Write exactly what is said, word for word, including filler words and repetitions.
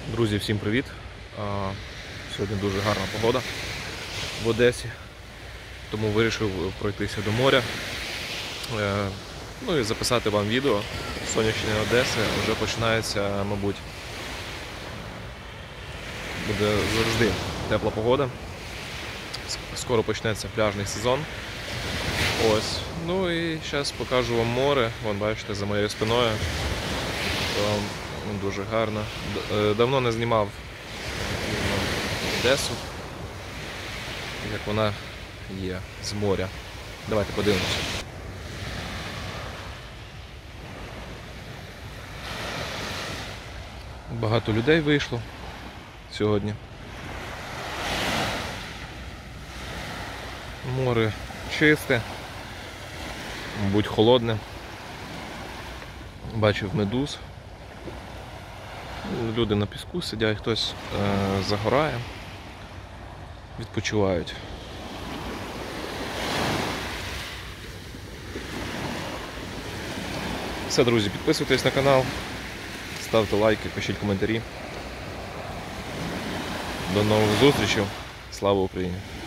Друзі, всім привіт! Сьогодні дуже гарна погода в Одесі, тому вирішив пройтися до моря, ну і записати вам відео. Сонячної Одеси вже починається, мабуть, буде завжди тепла погода. Скоро почнеться пляжний сезон. Ось. Ну і зараз покажу вам море. Вон, бачите, за моєю спиною. То дуже гарно. Давно не знімав Одесу, як вона є з моря. Давайте подивимося. Багато людей вийшло сьогодні. Море чисте, мабуть, холодне. Бачив медуз. Люди на піску сидять, хтось е, загорає, відпочивають. Все, друзі, підписуйтесь на канал, ставте лайки, пишіть коментарі. До нових зустрічей. Слава Україні!